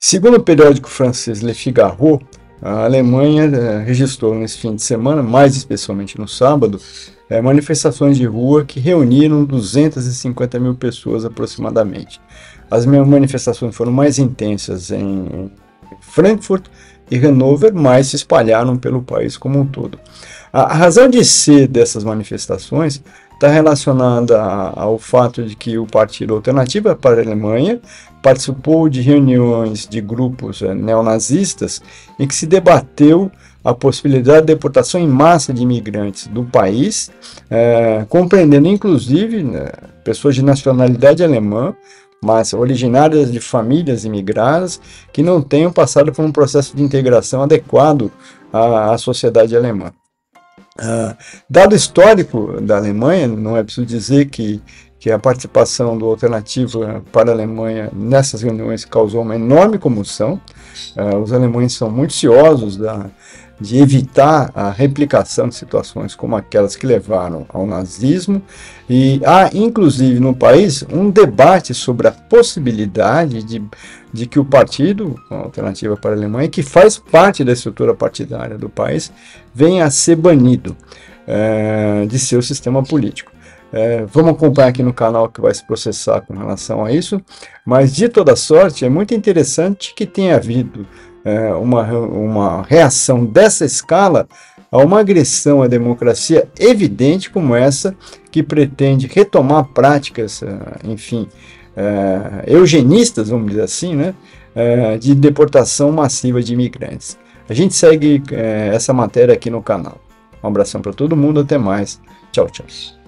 Segundo o periódico francês Le Figaro, a Alemanha registrou nesse fim de semana, mais especialmente no sábado, manifestações de rua que reuniram 250 mil pessoas aproximadamente. As manifestações foram mais intensas em Frankfurt e Hannover, mas se espalharam pelo país como um todo. A razão de ser dessas manifestações está relacionada ao fato de que o Partido Alternativa para a Alemanha participou de reuniões de grupos neonazistas em que se debateu a possibilidade de deportação em massa de imigrantes do país, compreendendo inclusive pessoas de nacionalidade alemã, mas originárias de famílias imigradas que não tenham passado por um processo de integração adequado à sociedade alemã. Dado histórico da Alemanha, não é preciso dizer que a participação do Alternativa para a Alemanha nessas reuniões causou uma enorme comoção. Os alemães são muito ciosos de evitar a replicação de situações como aquelas que levaram ao nazismo, e há inclusive no país um debate sobre a possibilidade de que o partido, a Alternativa para a Alemanha, que faz parte da estrutura partidária do país, venha a ser banido de seu sistema político. Vamos acompanhar aqui no canal que vai se processar com relação a isso, mas de toda sorte é muito interessante que tenha havido uma reação dessa escala a uma agressão à democracia evidente como essa, que pretende retomar práticas, enfim, eugenistas, vamos dizer assim, né, de deportação massiva de imigrantes. A gente segue essa matéria aqui no canal. Um abração para todo mundo, até mais. Tchau, tchau.